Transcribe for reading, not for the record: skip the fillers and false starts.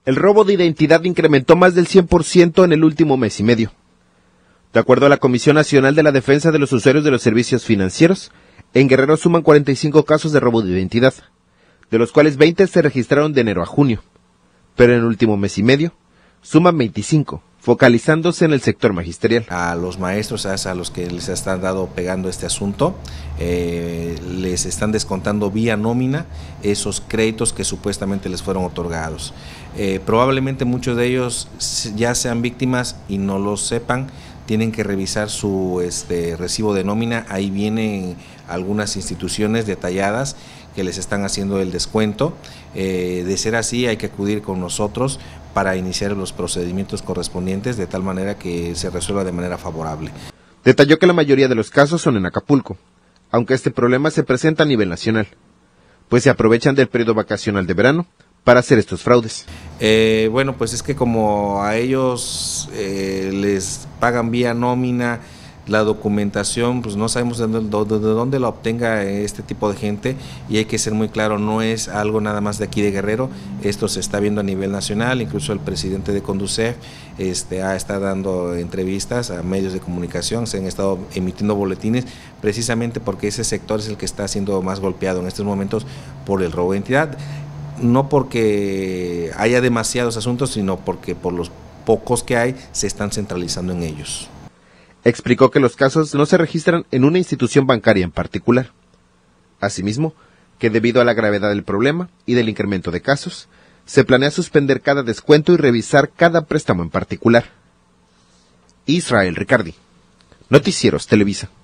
El robo de identidad incrementó más del 100% en el último mes y medio. De acuerdo a la Comisión Nacional de la Defensa de los Usuarios de los Servicios Financieros, en Guerrero suman 45 casos de robo de identidad, de los cuales 20 se registraron de enero a junio, pero en el último mes y medio suman 25, focalizándose en el sector magisterial. A los maestros, a los que les están pegando este asunto, les están descontando vía nómina esos créditos que supuestamente les fueron otorgados. Probablemente muchos de ellos ya sean víctimas y no lo sepan, tienen que revisar su recibo de nómina, ahí vienen algunas instituciones detalladas que les están haciendo el descuento. De ser así, hay que acudir con nosotros para iniciar los procedimientos correspondientes de tal manera que se resuelva de manera favorable. Detalló que la mayoría de los casos son en Acapulco, aunque este problema se presenta a nivel nacional, pues se aprovechan del periodo vacacional de verano para hacer estos fraudes. Bueno, pues es que como a ellos les pagan vía nómina, la documentación, pues no sabemos de dónde la obtenga este tipo de gente, y hay que ser muy claro, no es algo nada más de aquí de Guerrero, esto se está viendo a nivel nacional, incluso el presidente de Conducef está dando entrevistas a medios de comunicación, se han estado emitiendo boletines, precisamente porque ese sector es el que está siendo más golpeado en estos momentos por el robo de identidad, no porque haya demasiados asuntos, sino porque por los pocos que hay se están centralizando en ellos. Explicó que los casos no se registran en una institución bancaria en particular. Asimismo, que debido a la gravedad del problema y del incremento de casos, se planea suspender cada descuento y revisar cada préstamo en particular. Israel Ricardi, Noticieros Televisa.